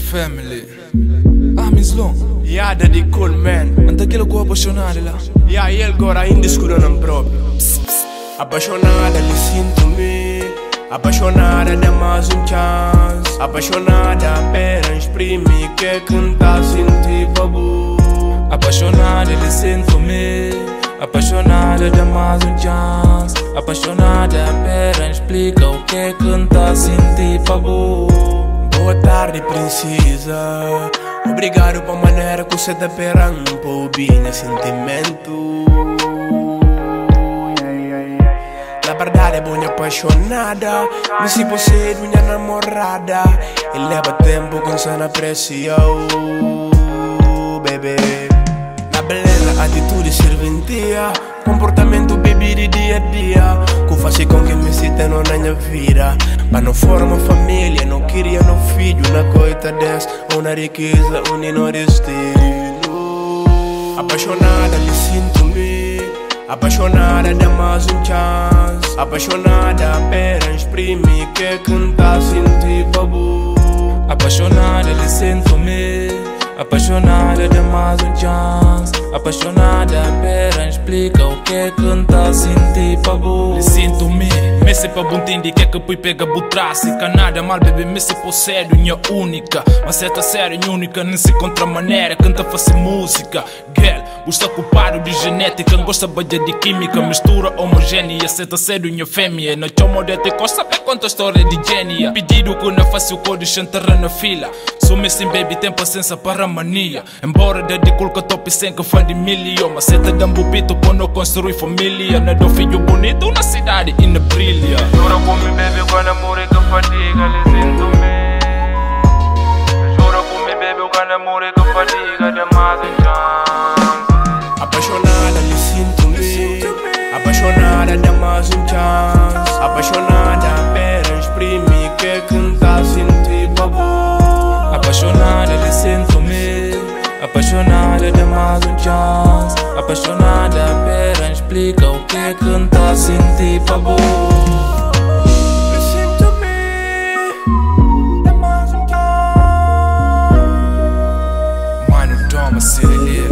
family. Mislon. Ja, dat is cool man. Anta aquilo que eu apaixonado lá. Ja, ele agora ainda escuro não próprio. Apaixonada, lhe sinto-me. Apaixonada, dá mais chance. Apaixonada, apenas exprime que canta sentir babu. Apaixonada, lhe sinto-me. Apaixonada, dá mais chance. Apaixonada, apenas explica o que canta sentir babu. Boa tarde, princesa. Obrigado pela maneira que você tá perando para ouvir sentimento. Na verdade é boa apaixonada. Mas se você é minha namorada, e leva tempo com você apreciou, bebê. Na beleza, atitude, serventia, comportamento, baby de dia a dia, que faz com que me sinta na minha vida. Mas não forma família, não queria no filho, na coita dessa, uma riqueza, no destino. Apaixonada, lhe sinto-me. Apaixonada, dá mais chance. Apaixonada, apenas exprime que canta sentir babu. Apaixonada, lhe sinto-me. Apaixonada, dá mais chance. Apaixonada, apenas explica o que canta sentir babu. Lhe sinto-me. Me se pa buntendi que pui pega butrasse. Canada mal bebê me se po sério, minha única. Mas certa sério, única, nem se contra maneira. Canta fazer música. Girl, gosta culpado de genética. Gosta badia de química, mistura homogênea. Certa sério, minha fêmea. Na chamo de te costa, pé conta a história de gênia. Pedido que não faço o código, chantarra na fila. Sou me sem baby, tem paciência para a mania. Embora dedico que top sem que fã de milhão. Mas certa dambupito quando construir família. Não do filho bonito na cidade e na brilha. Jura comigo, baby, quando amor é que fadiga, lhe sinto-me. Jura comigo, baby, quando amor é que fadiga, dá mais chance. Apaixonada, lhe sinto-me. Apaixonada, dá mais chance. Apaixonada, apenas exprime que canta sentir babu. Apaixonada, lhe sinto-me. Apaixonada, dá mais chance. Apaixonada, apenas explica o que canta sentir babu. Mano, toma, City.